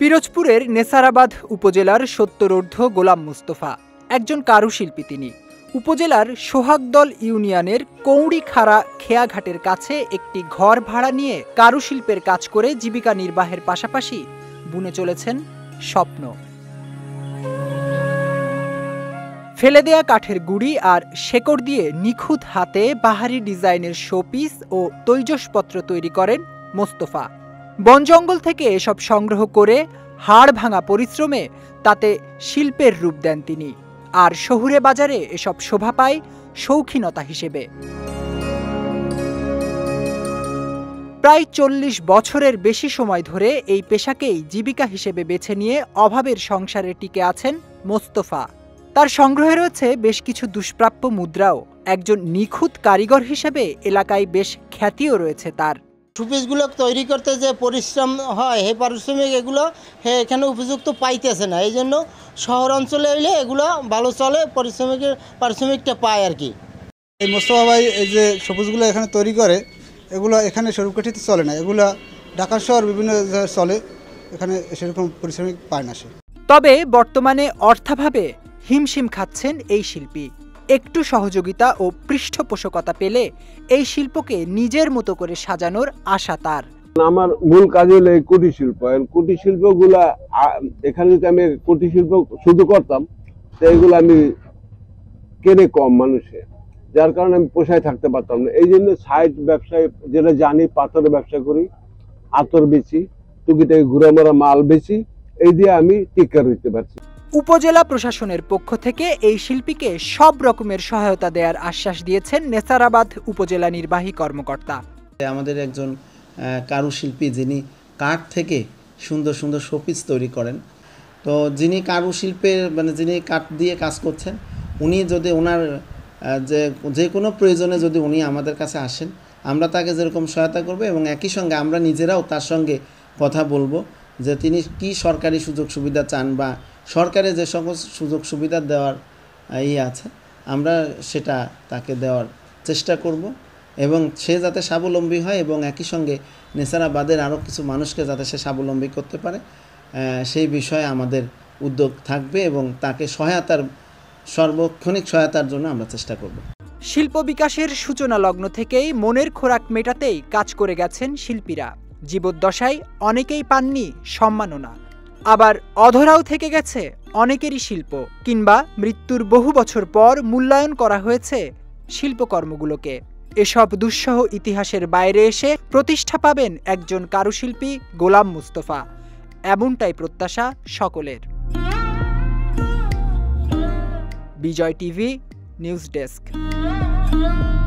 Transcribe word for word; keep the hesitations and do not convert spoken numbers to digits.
পিরোজপুরের নেসারাবাদ উপজেলার সত্তরোর্ধ্ব গোলাম মুস্তফা একজন কারুশিল্পী। তিনি উপজেলার সোহাগদল ইউনিয়নের কৌড়িখাড়া খেয়াঘাটের কাছে একটি ঘর ভাড়া নিয়ে কারুশিল্পের কাজ করে জীবিকা নির্বাহের পাশাপাশি বুনে চলেছেন স্বপ্ন। ফেলে দেয়া কাঠের গুঁড়ি আর শেকড় দিয়ে নিখুঁত হাতে বাহারি ডিজাইনের শোপিস ও তৈজসপত্র তৈরি করেন মোস্তফা। বন জঙ্গল থেকে এসব সংগ্রহ করে হাড় ভাঙা পরিশ্রমে তাতে শিল্পের রূপ দেন তিনি। আর শহুরে বাজারে এসব শোভা পায় শৌখিনতা হিসেবে। প্রায় চল্লিশ বছরের বেশি সময় ধরে এই পেশাকেই জীবিকা হিসেবে বেছে নিয়ে অভাবের সংসারে টিকে আছেন মোস্তফা। তার সংগ্রহে রয়েছে বেশ কিছু দুষ্প্রাপ্য মুদ্রাও। একজন নিখুঁত কারিগর হিসেবে এলাকায় বেশ খ্যাতিও রয়েছে তার। শোপিসগুলো তৈরি করতে যে পরিশ্রম হয়, সেই পারিশ্রমিক এগুলো এখানে উপযুক্ত পাইতেছে না। এই জন্য শহর অঞ্চলে এলে এগুলো ভালো চলে, পরিশ্রমিকের পারিশ্রমিকটা পায় আর কি। এই মোস্তফা ভাই এই যে শোপিসগুলো এখানে তৈরি করে, এগুলো এখানে স্বরূপকাঠিতে চলে না, এগুলো ঢাকা শহর বিভিন্ন জায়গায় চলে, এখানে সেরকম পরিশ্রমিক পায় না সে। তবে বর্তমানে অর্থাভাবে হিমশিম খাচ্ছেন এই শিল্পী। একটু সহযোগিতা ও পৃষ্ঠপোষকতা পেলে এই শিল্পকে নিজের মতো করে সাজানোর আশা তার। আমার মূল কাজ হলো এই কুটির শিল্প। কুটির শিল্পগুলা এখানে যদি আমি কুটির শিল্প শুধু করতাম, তো এগুলো আমি কেনে কম মানুষে, যার কারণে আমি পোষায় থাকতে পারতাম না। এই জন্য সাইড ব্যবসায় যেটা জানি, পাথরের ব্যবসা করি, আতর বেচি, টুকিটাকি ঘুরে মারা মাল বেচি, এই দিয়ে আমি টিকা রইতে পারছি। উপজেলা প্রশাসনের পক্ষ থেকে এই শিল্পীকে সব রকমের সহায়তা দেওয়ার আশ্বাস দিয়েছেন নেসারাবাদ উপজেলা নির্বাহী কর্মকর্তা। আমাদের একজন কারুশিল্পী যিনি কাঠ থেকে সুন্দর সুন্দর শোপিস তৈরি করেন, তো যিনি কারুশিল্পের মানে যিনি কাঠ দিয়ে কাজ করছেন, উনি যদি ওনার যে যে কোনো প্রয়োজনে যদি উনি আমাদের কাছে আসেন, আমরা তাকে যেরকম সহায়তা করব এবং একই সঙ্গে আমরা নিজেরাও তার সঙ্গে কথা বলবো যে তিনি কি সরকারি সুযোগ সুবিধা চান বা সরকারে যে সকল সুযোগ সুবিধা দেওয়ার ইয়ে আছে, আমরা সেটা তাকে দেওয়ার চেষ্টা করব এবং সে যাতে স্বাবলম্বী হয় এবং একই সঙ্গে নেসারাবাদের আরও কিছু মানুষকে যাতে সে স্বাবলম্বী করতে পারে, সেই বিষয়ে আমাদের উদ্যোগ থাকবে এবং তাকে সহায়তার সর্বক্ষণিক সহায়তার জন্য আমরা চেষ্টা করব। শিল্প বিকাশের সূচনা লগ্ন থেকেই মনের খোরাক মেটাতেই কাজ করে গেছেন শিল্পীরা। জীবদ্দশায় অনেকেই পাননি সম্মাননা, আবার অধরাও থেকে গেছে অনেকেরই শিল্প, কিংবা মৃত্যুর বহু বছর পর মূল্যায়ন করা হয়েছে শিল্পকর্মগুলোকে। এসব দুঃসহ ইতিহাসের বাইরে এসে প্রতিষ্ঠা পাবেন একজন কারুশিল্পী গোলাম মুস্তফা, এমনটাই প্রত্যাশা সকলের। Bijoy TV news desk.